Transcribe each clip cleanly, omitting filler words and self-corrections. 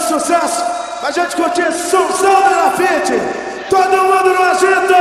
sucesso, a gente curtir esse somzão da grafite. Todo mundo no agito!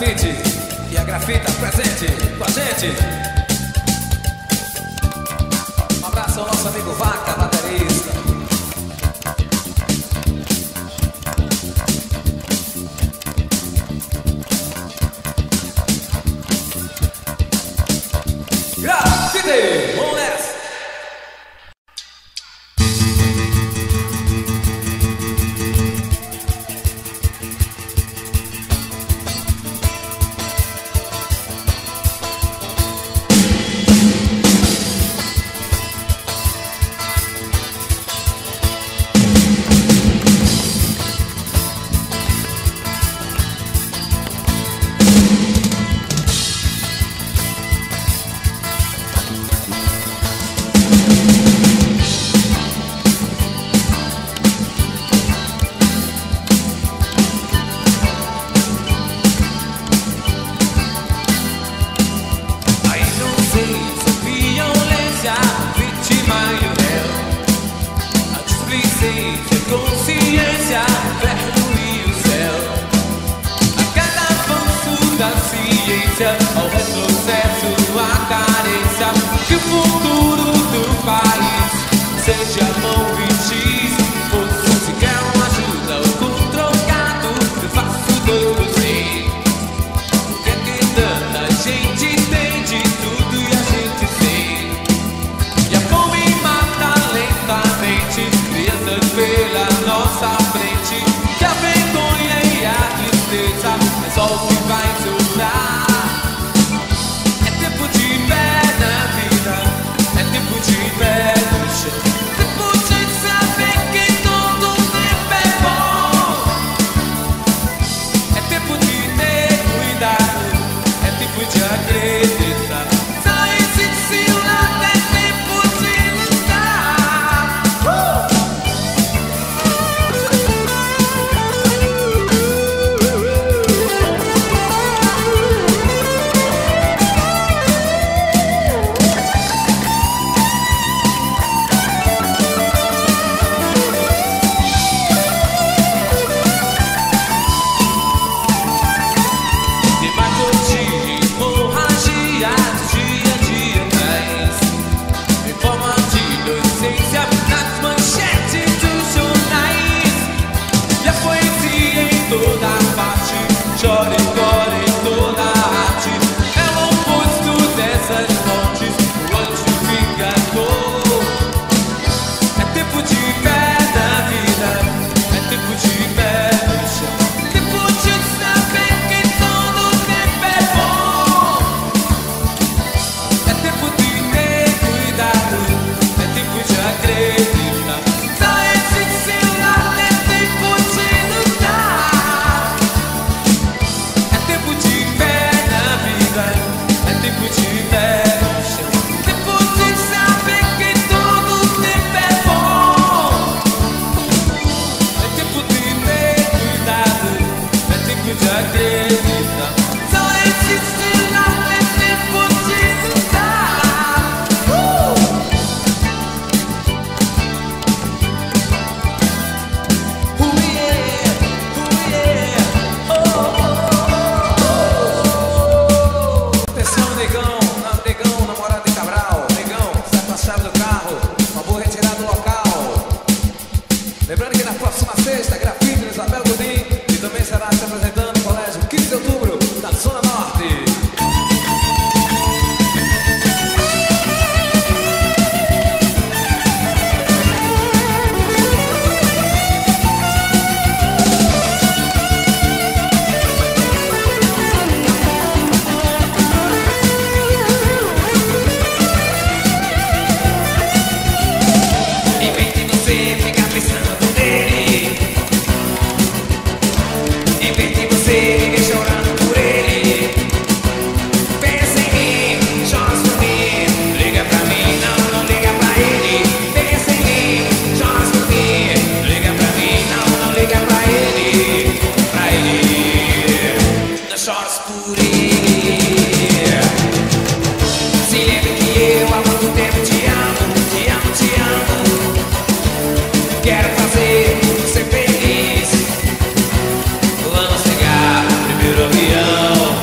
grafite. E a grafita presente com a gente. Um abraço ao nosso amigo Vaca, baterista. Grafite! Vamos nessa! Consciência, inferno e o céu. A cada avanço da ciência, ao retrocesso, a carência. Que o futuro do país seja mão e X. Ou se quer uma ajuda ou com trocado, eu faço 2 por 100. O que é que tanta gente tem de tudo e a gente tem? E a fome mata lentamente crianças pela nossa frente, que a vergonha e a tristeza é só o que vai sobrar. É tempo de pé na vida, é tempo de pé no chão, tempo de saber que todo tempo é bom. É tempo de ter cuidado, é tempo de acreditar. Só existe um lado, é tempo de lutar. Demagogia, hemorragia, dia a dia traz em forma de inocência nas manchetes dos jornais. E a poesia em toda parte, chora e chora em toda a arte. É o oposto dessas mortes, o antificador. É tempo de pé na vida, é tempo de pé no chão, tempo de saber que todo tempo é bom. É tempo de ter cuidado, é tempo de acreditar. Só existe um lado, é tempo de lutar. É tempo de pé na vida, é tempo de pé no chão, tempo de saber que todo tempo é bom. É tempo de ter cuidado, é tempo de acreditar. Só existe um lado, é tempo de lutar. Yeah, yeah, Atenção, negão, namorado de Cabral. Negão, sai com a chave do carro, por favor, retirar do local. Lembrando que na próxima sexta, grafite no Isabel Godin, e também será se apresentando no colégio 15 de outubro, na Zona Norte. Em vez de você ficar pensando nele, em vez de você viver chorando por ele, pensa em mim, chora por mim, liga pra mim, não liga pra ele. Pensa em mim, chora por mim, liga pra mim, não liga pra ele, não choras por ele. Se lembre que eu há muito tempo te amo, te amo, te amo. Quero fazer você feliz. Vamos pegar o primeiro avião.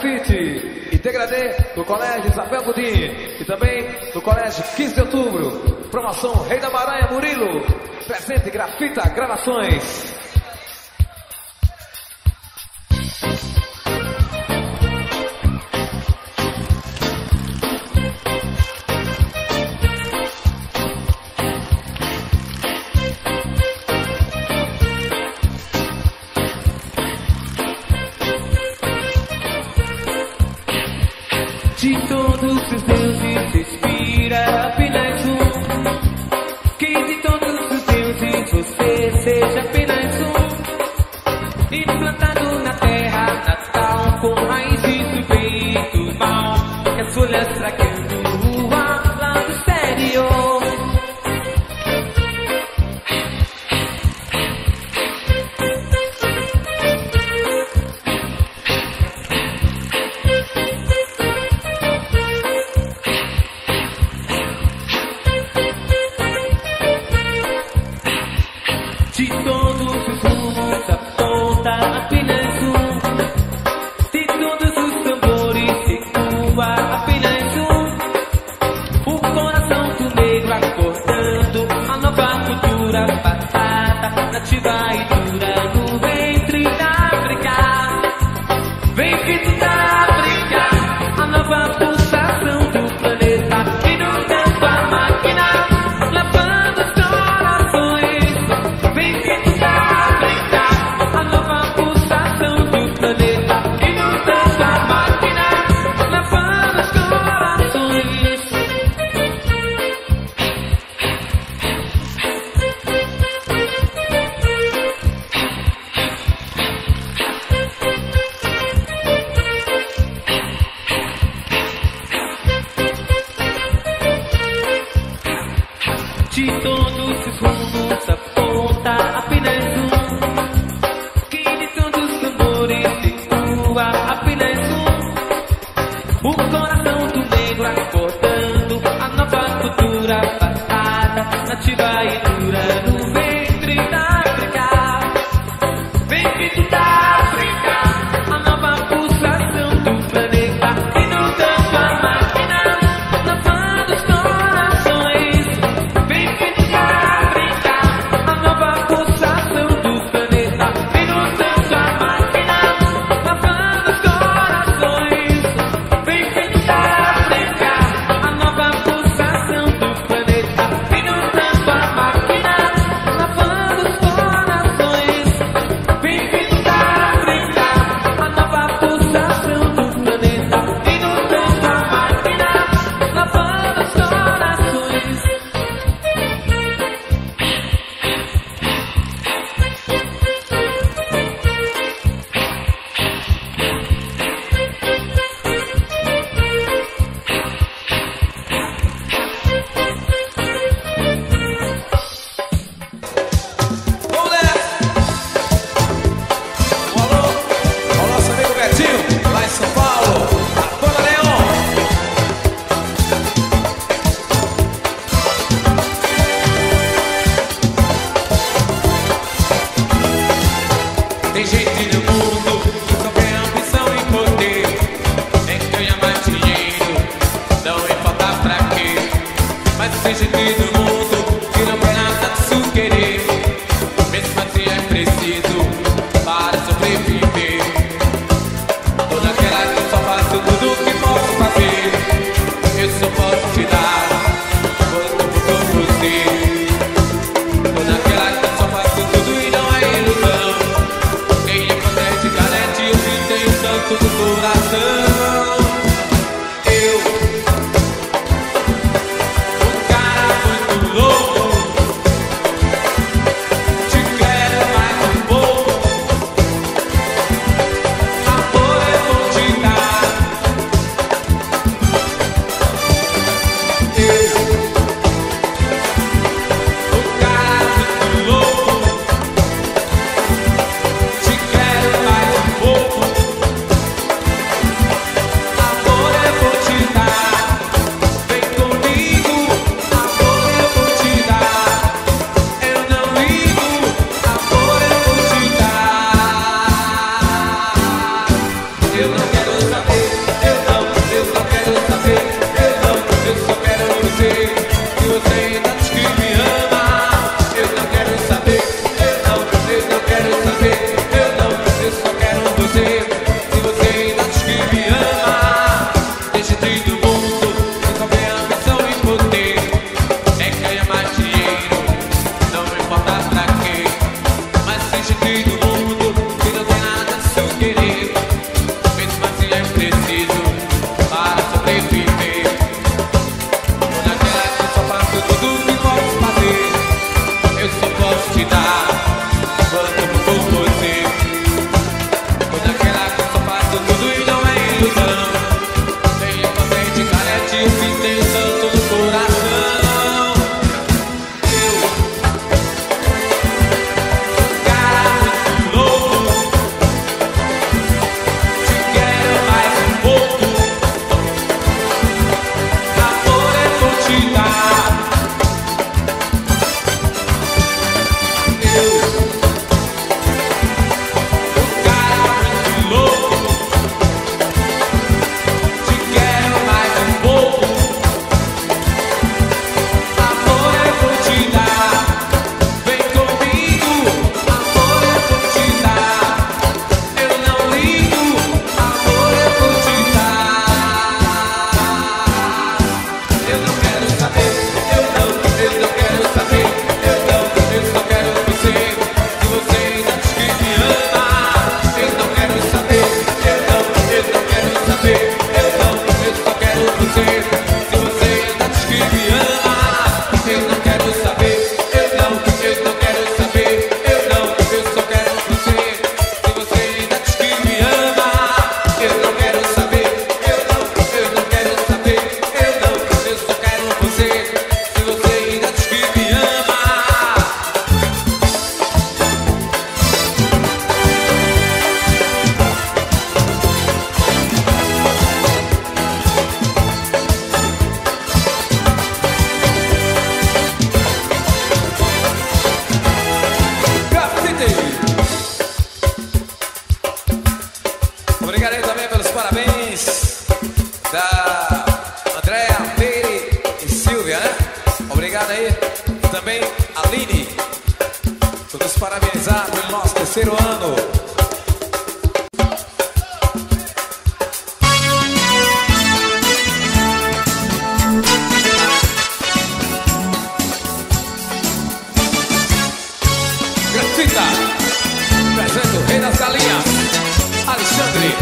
Grafite e Degradê do Colégio Isabel Godin e também do Colégio 15 de Outubro. Promoção Rei da Maranha Murilo. Presente Grafita Gravações. De todos os deuses respira apenas um. Que de todos os deuses você seja apenas um. Implantado na terra natal com raízes do bem e do mal, que as folhas tragando o ar lá do exterior. De todos os rumos aponta apenas um. De todos os tambores ecoa apenas um. O coração do negro acordando a nova cultura passada, nativa e dura no ventre da África. Vem vindo da África, a nova pulsação do planeta, inundando a máquina, lavando os corações. Vem vindo da África, a nova pulsação do planeta, inundando a máquina, lavando os corações. De todos os rumos aponta apenas um. Que de todos os tambores ecoa apenas um. O coração do negro acordando a nova cultura passada, nativa e dura no ventre da África. Vem vindo da África, a nova pulsação do planeta, inundando a máquina, lavando os corações. Vem vindo da África, a nova pulsação do planeta, inundando a máquina, lavando os corações. Vem vindo da parabenizar pelo nosso terceiro ano. Grafita, presente o rei das galinhas, Alexandre.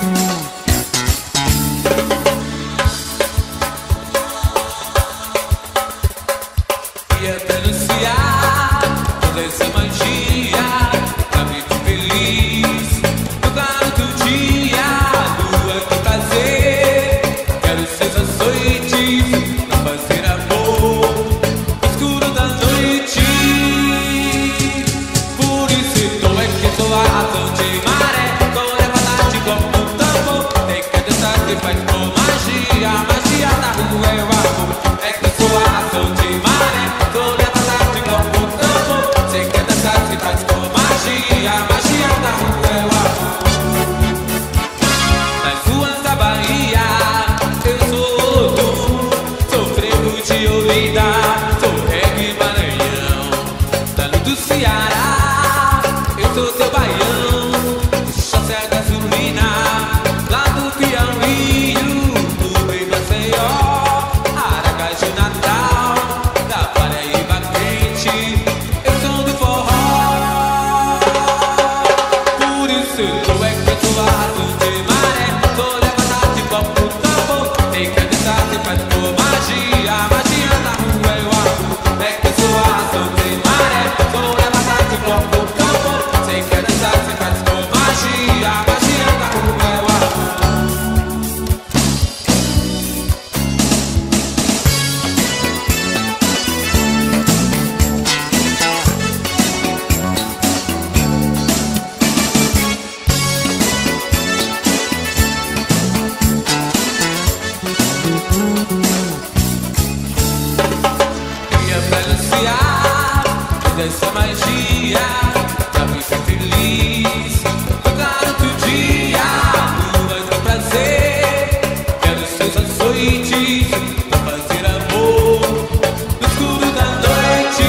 Ia denunciar toda essa magia pra viver feliz no claro do dia, lua que prazer. Quero seus açoites pra fazer amor no escuro da noite. Por isso então é que sou a razão de maré. Tô levada de copo no tambor. Tem que dançar se faz com magia. A magia da rua é o amor. É que sou a razão de maré. Tô levada de copo no tambor. Tem que dançar se faz com magia. A magia da rua é o amor. Nas ruas da Bahia eu sou outro. Sou frevo de Olinda. Sou reggae Maranhão. Dano do Ceará eu sou teu baião. Chance a gasolina lá do Piauí, do Bem Maceió, Aracaju, Natal, da Paraíba quente, eu sou do forró. Por isso eu é que sou a razão de maré. Tô levada de copo no tambor. Tem que dançar se faz por magia. A magia da rua é o amor. É que sou a razão de maré. Tô levada de copo no tambor. Tem que dançar se faz por magia. A magia da rua é o amor. Ia denunciar toda essa magia pra viver feliz no claro do dia, lua do prazer. Quero seus açoites pra fazer amor no escuro da noite.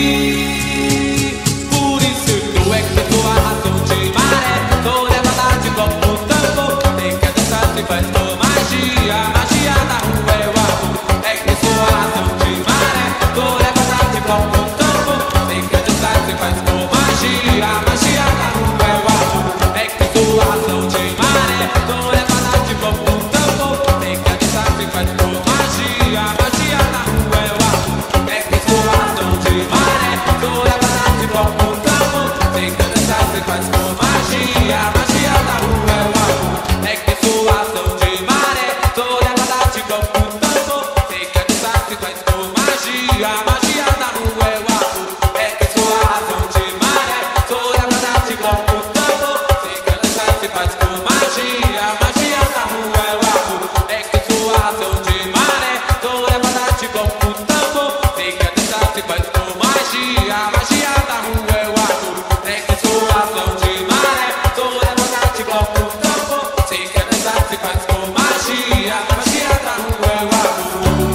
Por isso eu é que sou a razão de maré. Tô levada de copo no tambor. Tem que dançar se faz com magia. A magia da rua é o amor. É que sou a razão de maré. Tô levada de copo no tambor. Tem que dançar se faz com magia. A magia da rua é o amor. É que sou a razão de maré. Tô levada de copo no tambor. Tem que dançar se faz com magia. A magia da rua é o amor. É que sou a razão de maré. Tô levada de copo no tambor. Tem que dançar se faz com magia. A magia da rua é o amor. É que sou a razão de maré. Tô levada de copo no tambor. Tem que dançar se faz com magia. A magia da rua é o amor. É que sou a razão de maré. Tô levada de copo no tambor. Tem que dançar se faz com magia. A magia da rua é o amor. É que sou a razão de maré. Tô levada de copo no tambor. Tem que dançar se faz com magia. A magia da rua é o amor. É que sou a razão de maré. Tô levada de copo no tambor. Tem que dançar se faz com magia. A magia da rua é o amor.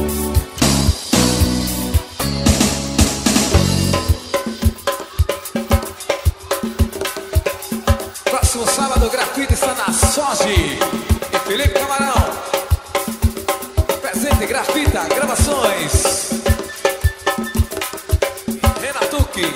Próximo sábado, gratuito, está na Soji e Felipe Camarão. Presente, grafita, gravações. Renatuque.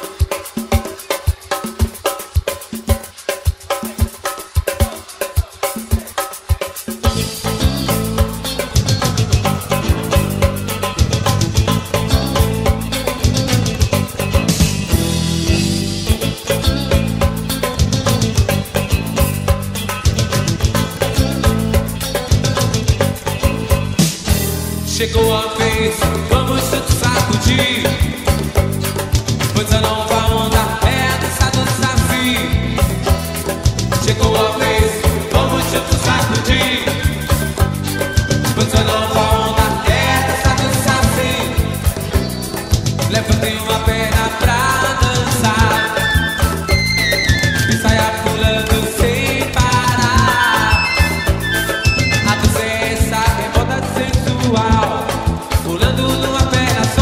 Chegou a vez, vamos tanto sacudir. Pois a nova onda é a dança do Saci. Chegou a vez, vamos tanto sacudir. Pois a nova onda é a dança do Saci. Levantei uma perna pra dançar e saia pulando sem parar. A dança é essa, é moda sensual. Pulando numa perna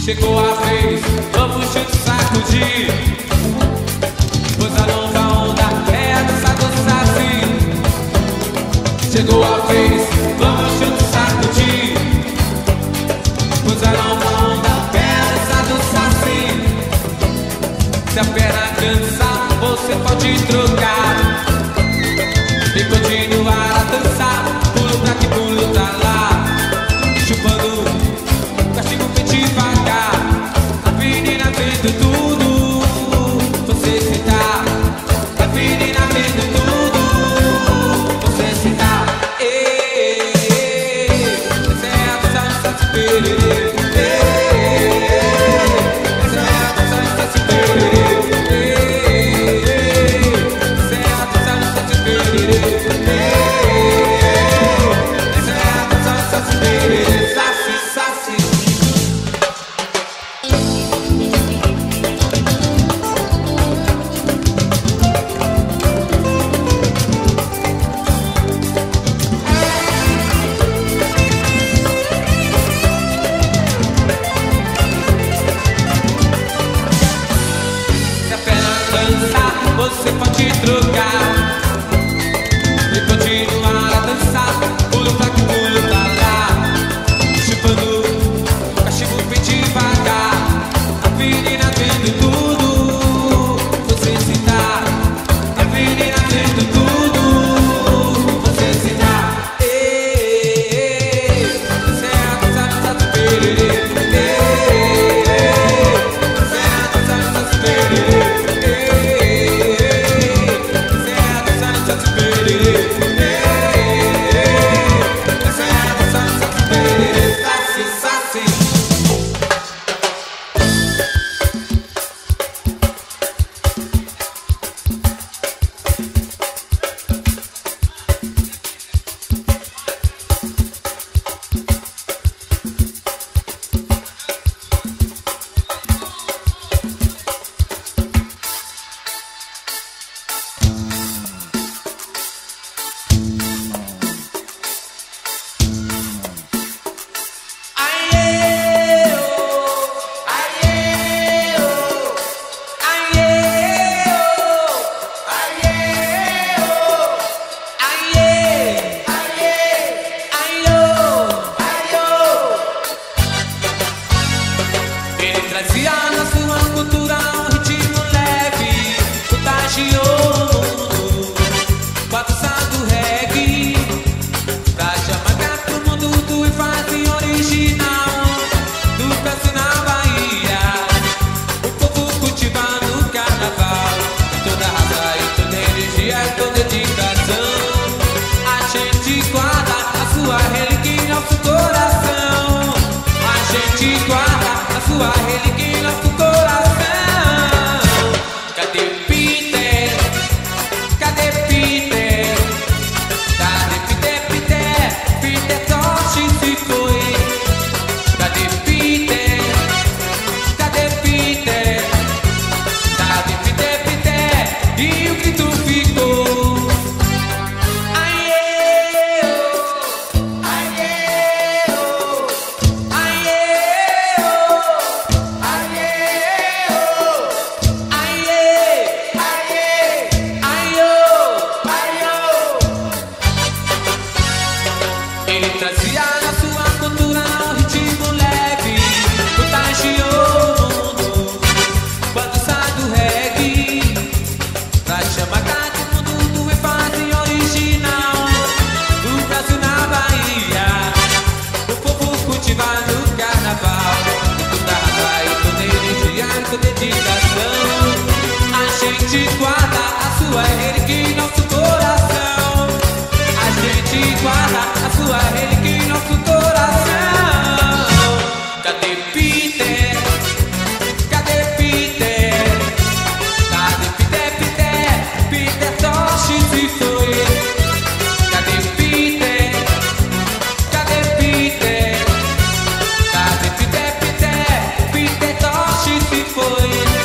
Chegou a vez, vamos juntos sacudir, pois a nova onda é a dança do Saci. Chegou a vez, vamos juntos sacudir, pois a nova onda é a dança do Saci. Se a perna cansar, você pode trocar e continuar a dançar, pulo pra aqui, pulo pra lá, chupando castigo bem devagar. A menina vendo tudo, você sentar. A menina vendo tudo, você sentar. Essa é a dança do Saci Pererê. Essa é a dança do Saci Pererê. Essa é a dança do Saci Pererê. Essa é a dança do Saci Pererê. Saci, Saci. Se a perna cansar, você pode trocar e continuar a dançar, pulo pra aqui, pulo pra lá, chupando cachimbo bem devagar. A menina vendo tudo, você sentar. A menina vendo tudo, você sentar. Essa é a dança do Saci Pererê. Essa é a dança do Saci Pererê. Essa é a dança do Saci Pererê. Essa é a dança do Saci Pererê. Saci, Saci. Ele trazia na sua cultura um ritmo leve, contagiou o mundo com a dança do reggae, pra chamar pro mundo do enfado original do Brasil na Bahia. O povo cultivando o carnaval, toda raça e toda energia e toda dedicação. A gente guarda a sua relíquia em nosso coração. A gente guarda a sua relíquia em nosso coração. Cadê Peter? Cadê Peter? Cadê Peter, Peter? Peter Tosh se foi. Cadê Peter? Cadê Peter? Cadê Peter, Peter? E o grito ficou. Aie, oh, aie, oh, aie, oh, aie, oh, aie, aie, aie, oh. Ele trazia na sua cultura um ritmo leve, contagiou o mundo com a dança do reggae, pra chamar todo mundo do enfado original do Brasil na Bahia. O povo cultivando o carnaval, toda raça e toda energia e toda dedicação. A gente guarda a sua relíquia em nosso coração. A gente guarda a sua relíquia em nosso coração. Cadê Peter? Cadê Peter? Cadê Peter, Peter? Peter Tosh se foi. Cadê Peter? Cadê Peter? Cadê Peter, Peter? Peter Tosh se foi.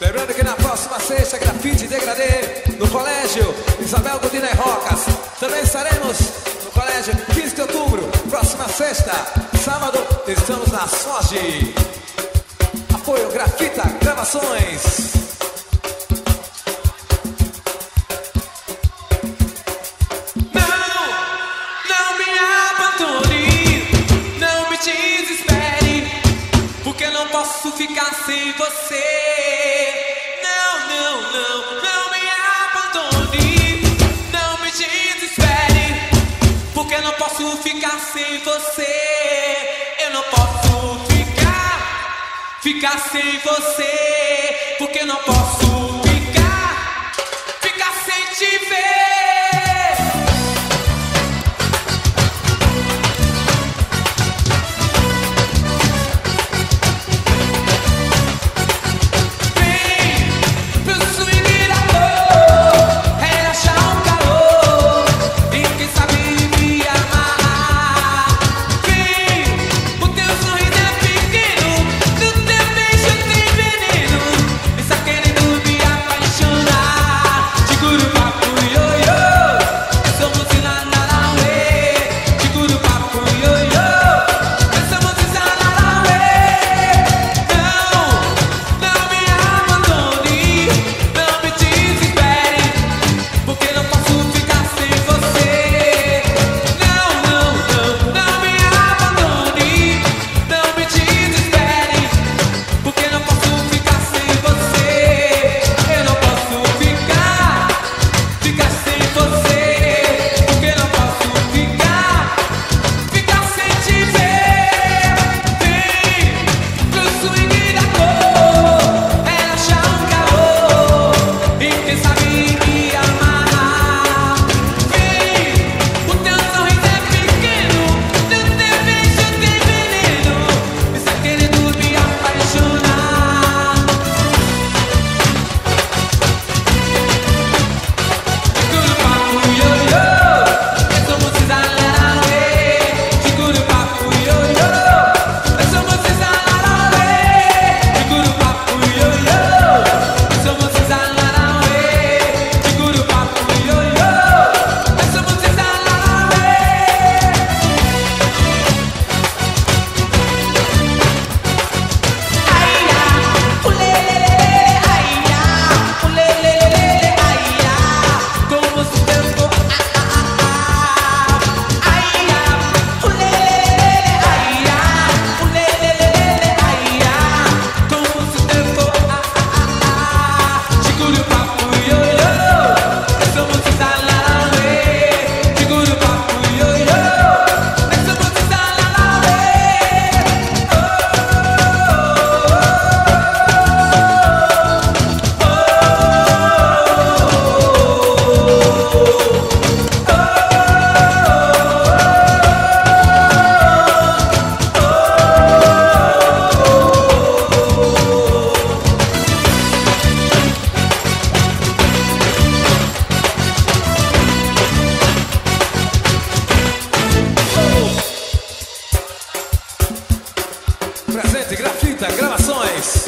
Lembrando que na próxima sexta, grafite degradê no Colégio Isabel Godina e Rocas. Também estaremos no Colégio 15 de outubro, próxima sexta, sábado, estamos na SOG. Apoio Grafita Gravações. Não me abandone, não me desespere, porque não posso ficar sem você. Não me abandone, não me desespere, porque não posso ficar sem você. Eu não posso ficar sem você, porque não posso ficar sem te ver. Presente Grafita Gravações.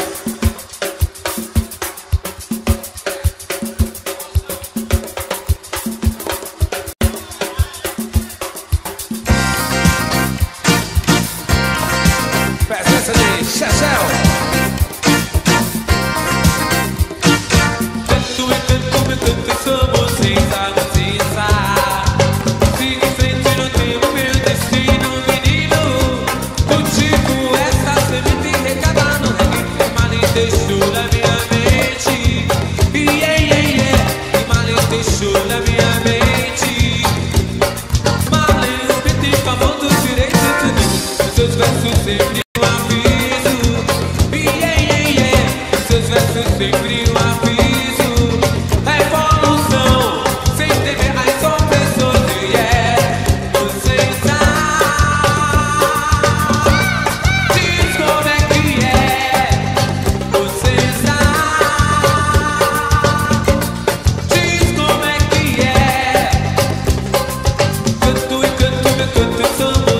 Presença de Chechel. Tanto e tanto como e tanto somos sem satisfazer. Siga em frente no tempo, meu destino, menino. Contigo essa semente regada no reggae, mal deixou na minha mente. Que mal deixou na minha mente. Mal repeti falando direito de mim. Os seus versos sempre um aviso. Os seus versos sempre um aviso. Revolução sem temer as opressões. Você diz como é que é. Você diz como é que é. Canto e canto, meu canto somos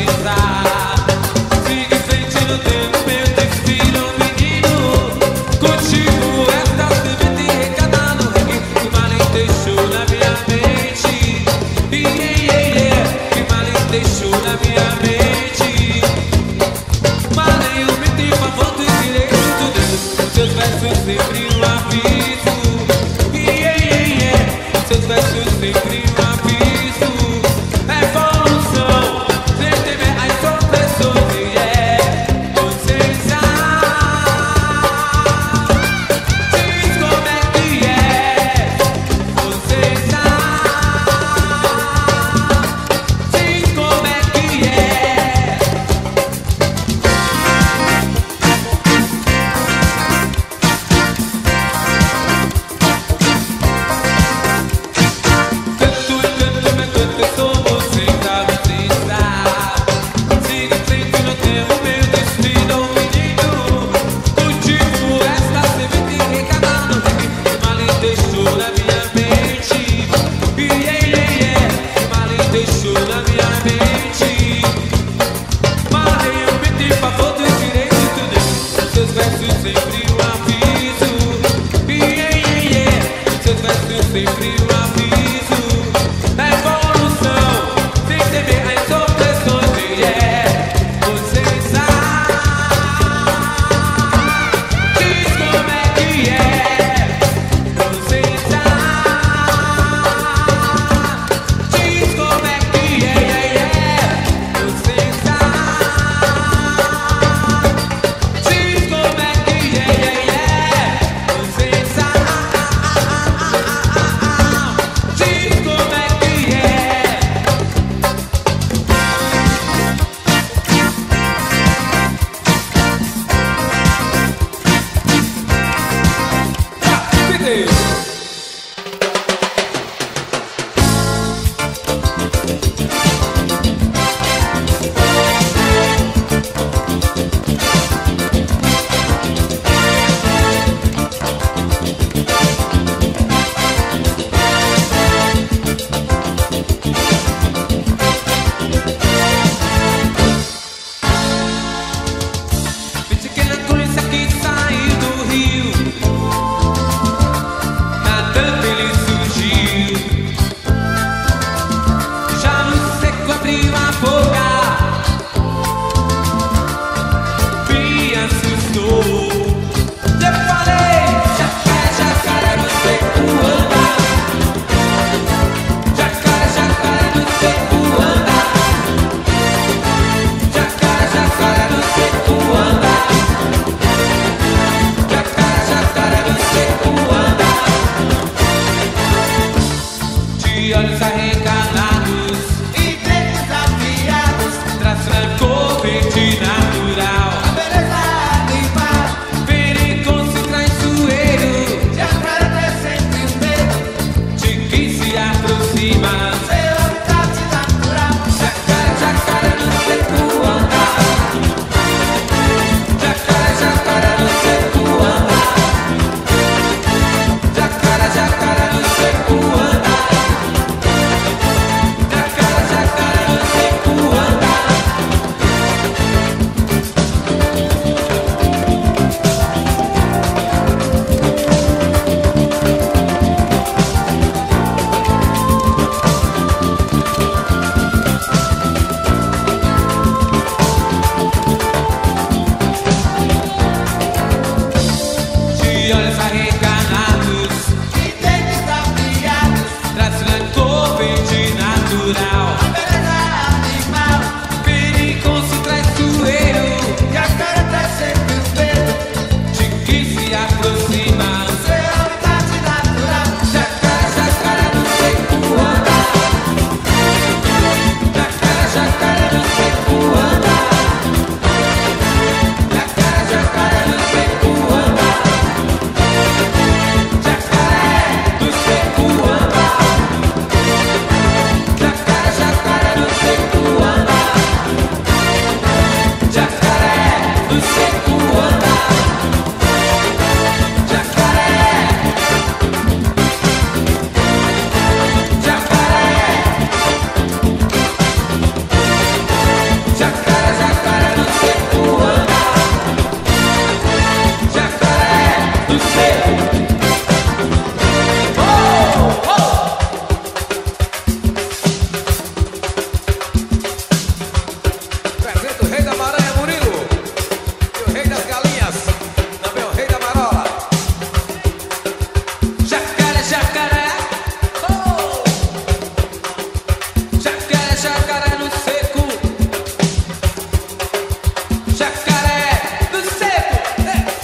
Siga em frente no tempo, meu destino, menino. de olhos arregalados e dentes afiados, traz rancor verde natural. a beleza animal, Perigoso traiçoeiro e a cara traz sempre o medo, de que se aproxima. realidade natural. Jacaré, jacaré no seco anda. Jacaré, jacaré no seco anda. Jacaré, jacaré no seco anda. Jacaré no seco anda. Jacaré, jacaré no seco anda. Jacaré no seco anda. Jacaré, jacaré no seco anda. Jacaré no seco. Oh, oh. Presente o rei da maranha, Murilo. E o rei das galinhas, também o rei da marola. Jacaré, jacaré. Oh. Jacaré, jacaré no seco. Jacaré no seco.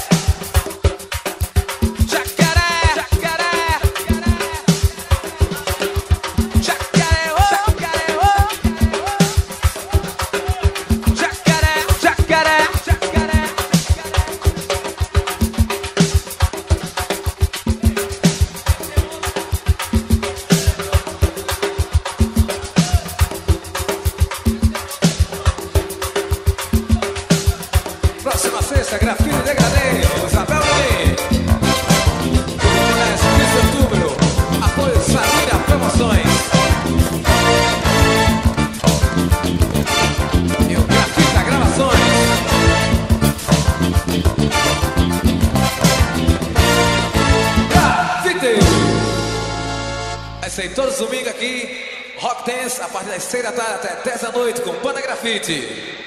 Jacaré, jacaré. Jacaré, oh, jacaré, oh. Jacaré, jacaré, jacaré. Próxima sexta, grafite degradê, Isabel Lee. Colégio de Setúbalo, apoio Samira Promoções. E o Grafita Gravações. Grafite! Vai ser todos os domingos aqui, Rock Dance, a partir das 6 da tarde até 10 da noite, com Banda Grafite.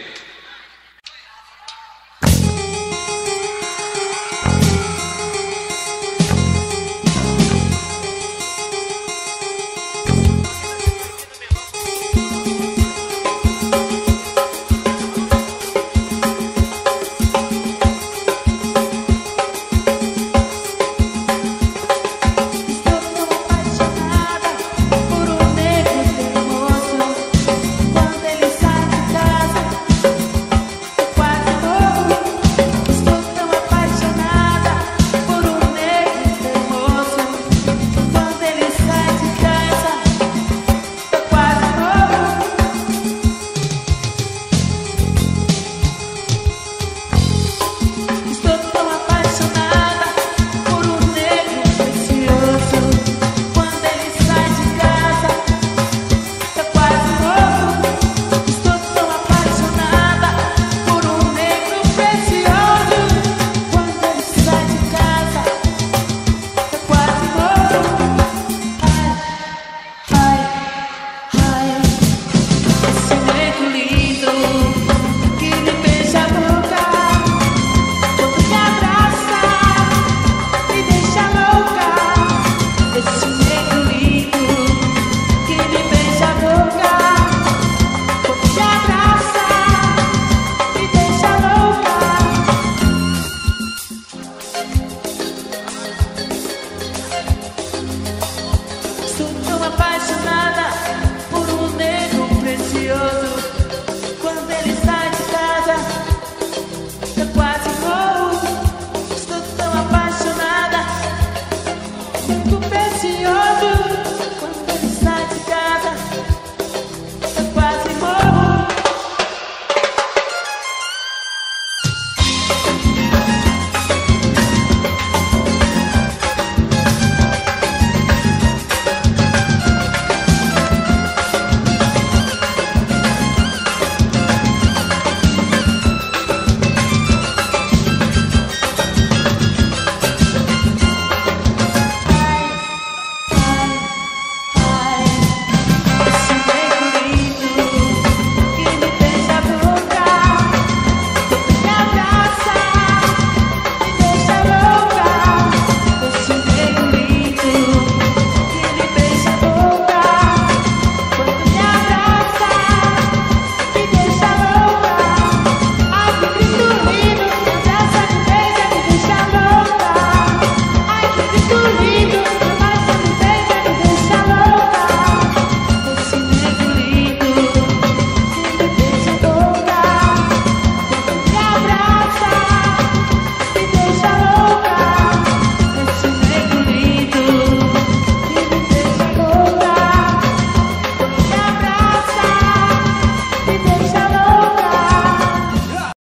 Estou tão apaixonada por um negro teimoso. Quando ele sai de casa, eu quase morro. Estou tão apaixonada por um negro teimoso. Quando ele sai de casa, eu quase morro. Estou tão apaixonada por um negro precioso. Quando ele sai de casa, eu quase morro. Estou tão apaixonada por um negro precioso. Quando ele sai de casa, eu quase morro. Ai, ai, ai, esse negro lindo que me beija a boca. Quando me abraça, me deixa louca. Esse negro lindo que me beija a boca. Quando me abraça, me deixa louca. Sou tão apaixonada por um negro precioso. Quando ele sai de casa, eu quase morro. Estou tão apaixonada, muito precioso. Quando